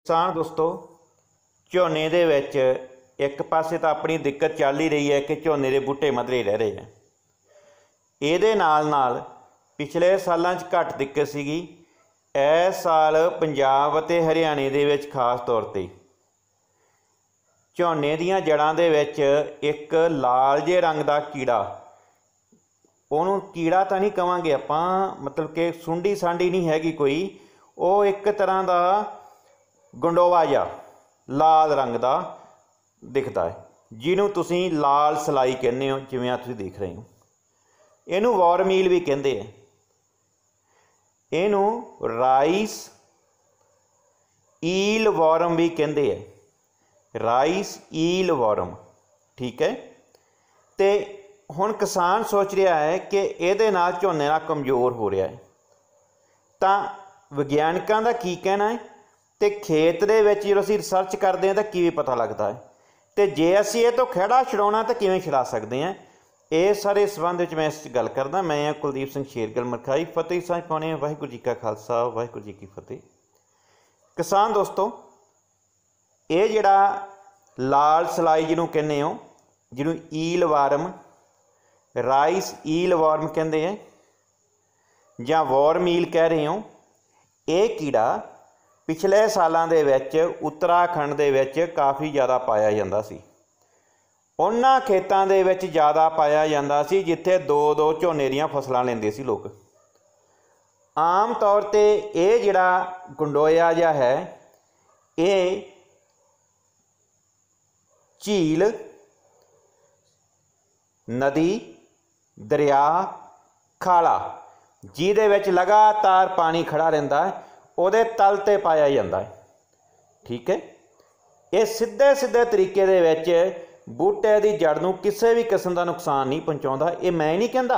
किसान दोस्तों झोने दे विच एक पासे तो अपनी दिक्कत चल ही रही है कि झोने के बूटे मधरे रह रहे हैं। ਇਹਦੇ नाल पिछले सालों घट दिक्कत सीगी। इस साल पंजाब ते हरियाणे दे विच खास तौर ते झोने दीयां जड़ां दे विच एक लाल जे रंग का कीड़ा, ਉਹਨੂੰ कीड़ा तो नहीं कहांगे आपां, मतलब कि सुंडी सांडी नहीं हैगी कोई, वो एक तरह का गंडोवा जा लाल रंग का दिखता है, जिन्हों तुसीं लाल सलाई कहते हो, जिवें आ तुसीं देख रहे हो। इनू वॉरमील भी कहते हैं, इनू राइस ईल वॉरम भी कहते हैं, राइस ईल वॉरम। ठीक है। तो हुण किसान सोच रहा है कि ये नाल झोने नाल कमज़ोर हो रहा है, तो विग्यानकों का की कहना है, तो खेत दे विच जो असीं रिसर्च करते हैं तो किवें पता लगता है, तो जे असीं ये तो खड़ा छुड़ाउणा तो किवें छुड़ा सकते हैं। इस सारे संबंध में मैं इस गल करदा। मैं कुलदीप सिंह शेरगिल मरखाई। फतेह साझ पाउने वाहिगुरू जी का खालसा वाहिगुरू जी की फतेह। किसान दोस्तों, ये जिहड़ा लाल सलाई जिन्हों कहने हो, जिन्हों eelworm rice eelworm कहते हैं या वॉरमील कह रहे हो, ये कीड़ा पिछले सालों के विच उत्तराखंड दे विच काफ़ी ज़्यादा पाया जाता सी। उन्हां खेतां दे विच ज़्यादा पाया जाता सी जिथे दो दो झोने दीयां फसलां लैंदे सी लोग। आम तौर ते ये जिहड़ा गंडोया जिहा है, ये झील, नदी, दरिया, खाला जिहदे विच लगातार पानी खड़ा रहिंदा है, उहदे तल ते पाया जाता है। ठीक है। ये सीधे सीधे तरीके दे विच बूटे की जड़ नूं किसी भी किस्म का नुकसान नहीं पहुँचाउंदा। ये मैं नहीं कहता,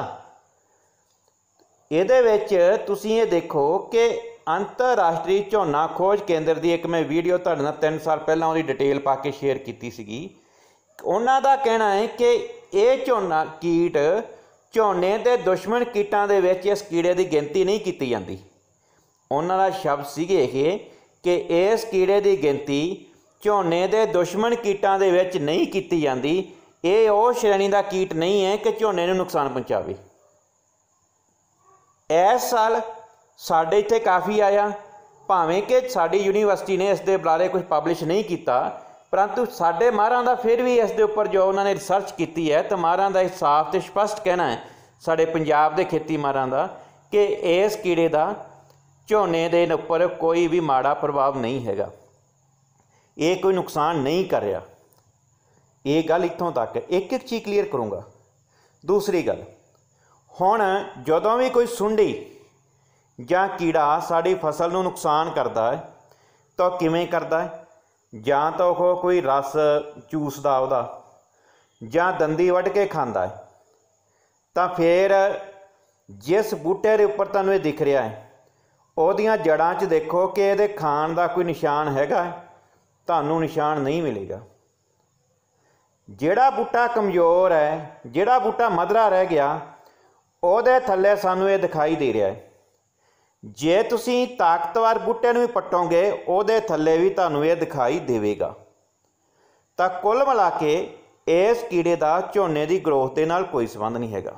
इहदे विच तुसीं ये देखो कि अंतरराष्ट्रीय झोना खोज केंद्र की एक मैं वीडियो तुहाडे नाल 3 साल पहलां उहदी डिटेल पा के शेयर की सीगी। उन्हां दा कहना है कि ये झोना कीट झोने के दुश्मन कीटां दे विच इस कीड़े की गिनती नहीं की जाती। उन्हां दा शब्द सीगे ये कि इस कीड़े की गिनती झोने के दुश्मन कीटां दे विच नहीं की जाती। ये वो श्रेणी का कीट नहीं है कि झोने नूं नुकसान पहुँचावे। इस साल साडे इत्थे काफ़ी आया, भावें कि साडी यूनीवर्सिटी ने इस दे बारे कुछ पब्लिश नहीं किया, परंतु साडे माहरां दा फिर भी इस दे उपर जो उन्होंने रिसर्च की है, तो माहरां दा साफ तो स्पष्ट कहना है साडे पंजाब दे खेती माहरां दा कि इस कीड़े का झोने दे उपर कोई भी माड़ा प्रभाव नहीं हैगा, ये कोई नुकसान नहीं कर रहा। ये गल इत्थों तक एक एक चीज़ क्लीयर करूँगा। दूसरी गल, हुण जदों भी कोई सुंडी जां कीड़ा साड़ी फसल नूं नुकसान करता है तो किवें करता है, जां तो वह कोई रस चूसदा उहदा जां दंदी वढ़ के खांदा है, तो फिर जिस बूटे के उपर तुहानूं ये दिख रहा है उहदियां जड़ां 'च देखो कि इहदे खाण का कोई निशान हैगा, तुहानूं निशान नहीं मिलेगा। जिहड़ा बूटा कमज़ोर है, जिहड़ा बूटा मधरा रह गया, उहदे थल्ले सानूं ये दिखाई दे रहा है। जे तुसीं ताकतवर बूटे नूं भी पट्टोगे, उहदे थल्ले भी तुहानूं ये दिखाई देवेगा। तो कुल मिला के इस कीड़े का झोने की ग्रोथ के नाल कोई संबंध नहीं हैगा।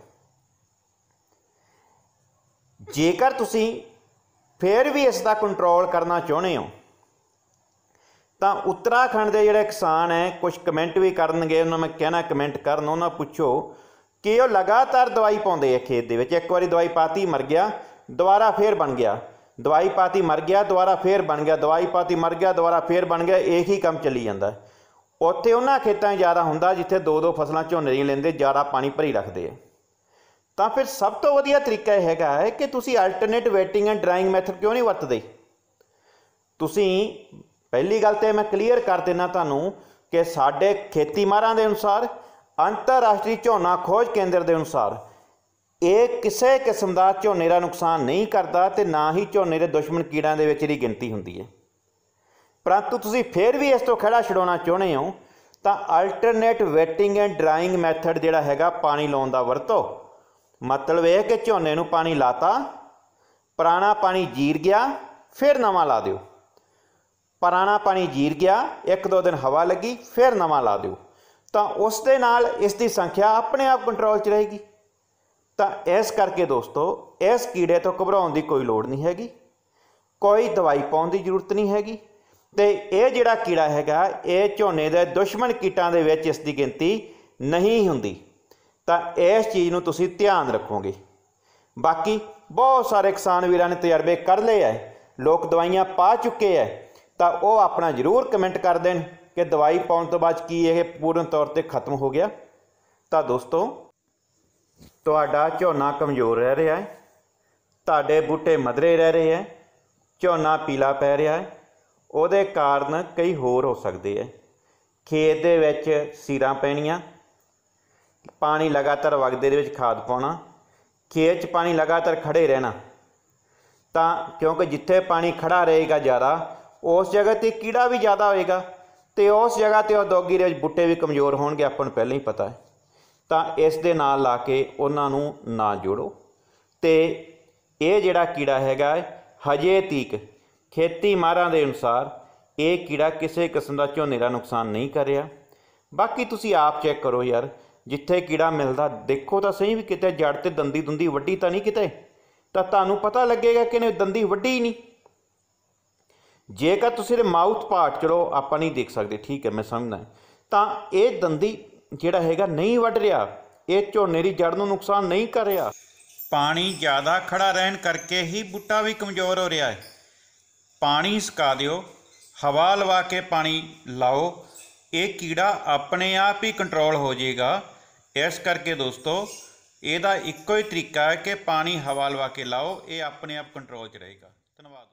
जेकर तुसीं फिर भी इसका कंट्रोल करना चाहुंदे हो, तो उत्तराखंड के जिहड़े किसान है कुछ कमेंट भी करनगे, उन्होंने मैं कहना कमेंट करन, उन्होंने पुछो कि वो लगातार दवाई पाउंदे है खेत दे विच। एक बारी दवाई पाती मर गया, दोबारा फिर बन गया, दवाई पाती मर गया, दोबारा फिर बन गया, दवाई पाती मर गया, दोबारा फिर बन गया, एक ही काम चली जाता है। उत्थे उन्हां खेतां ज़्यादा हुंदा जिथे दो दो फसलां झोने दी लैंदे, ज़्यादा पानी भरी रखते हैं। तो फिर सब तो वधिया तरीका यह हैगा है कि तुसीं alternate wetting and drying method क्यों नहीं वरतदे। तुसीं पहली गल तो मैं क्लीयर कर देना तुहानूं कि साडे खेती माहरां दे अनुसार, अंतरराष्ट्रीय झोना खोज केंद्र के अनुसार ये किसी किस्म का झोने का नुकसान नहीं करता, तो ना ही झोने के दुश्मन कीड़ों के विच इहदी गिनती हुंदी है। परंतु तुसीं फिर भी इस तो खड़ा छुड़ाउणा चाहुंदे हो, तो alternate wetting and drying method जिहड़ा हैगा पानी लाउण दा वरतो। मतलब यह कि झोने नूं पानी लाता, पुराना पानी जीर गया, फिर नवां ला दिओ। ਪੁਰਾਣਾ ਪਾਣੀ ਜੀਰ ਗਿਆ, 1-2 दिन हवा लगी, फिर नवा ला दिओ, तो उस दे नाल इस दी संख्या अपने आप कंट्रोल च रहेगी। तो इस करके दोस्तों इस कीड़े तो घबराउण दी कोई लोड़ नहीं हैगी, कोई दवाई पाउण दी जरूरत नहीं हैगी। तो यह जिहड़ा कीड़ा हैगा ये झोने दे दुश्मन कीटां दे विच इस दी गिनती नहीं हुंदी। तो इस चीज़ नूं तुसीं ध्यान रखोगे। बाकी बहुत सारे किसान वीरां ने तजर्बे कर लए है, लोग दवाइयां पा चुके हैं, तो वह अपना जरूर कमेंट कर देन कि दवाई पाउण तो बाद की यह पूर्ण तौर पर खत्म हो गया। तो दोस्तों तुहाडा झोना कमज़ोर रह रहा है, तुहाडे बूटे मधरे रह रहे हैं, झोना पीला पै रहा है, ਉਹਦੇ ਕਾਰਨ कई होर हो सकते हैं। खेत ਦੇ ਵਿੱਚ ਸੀਰਾਂ ਪੈਣੀਆਂ, पानी लगातार वगदे ਦੇ ਵਿੱਚ खाद पाउणा, खेत 'ਚ पानी लगातार खड़े रहना, तो क्योंकि जिथे पानी खड़ा रहेगा ज़्यादा उस जगह ते कीड़ा भी ज़्यादा होएगा, तो उस जगह ते उद्योगी ਦੇ ਵਿੱਚ बूटे भी कमज़ोर होणगे, ਆਪਾਂ ਨੂੰ ਪਹਿਲਾਂ ही पता है। तो इस दे नाल ला के उन्हां नूं ना जोड़ो। तो ये जिहड़ा कीड़ा हैगा हजे तक खेती माहरां दे अनुसार ये कीड़ा किसी किस्म का झोने का नुकसान नहीं कर रहा। बाकी तुसी आप चैक करो यार, जिथे कीड़ा मिलता देखो तो सही भी किते जड़ ते दंदी दुंदी वड्डी तो नहीं किते, तो तुहानूं पता लगेगा कि इन्हें दंदी वड्डी ही नहीं। जेकर तुसी माउथ पार्ट चलो आपां नहीं देख सकते, ठीक है मैं समझदा, तो ये दंदी जिहड़ा हैगा नहीं वढ़ रहा, ये झोने की जड़ नूं नुकसान नहीं कर रहा। पानी ज़्यादा खड़ा रहन करके ही बूटा भी कमज़ोर हो रहा है। पानी सुका दिओ, हवा लवा के पानी लाओ, ये कीड़ा अपने आप ही कंट्रोल हो जाएगा। इस करके दोस्तों ਇਹਦਾ ਇੱਕੋ ही तरीका है कि पानी हवा लवा के लाओ, ये अपने आप कंट्रोल च रहेगा। धन्यवाद।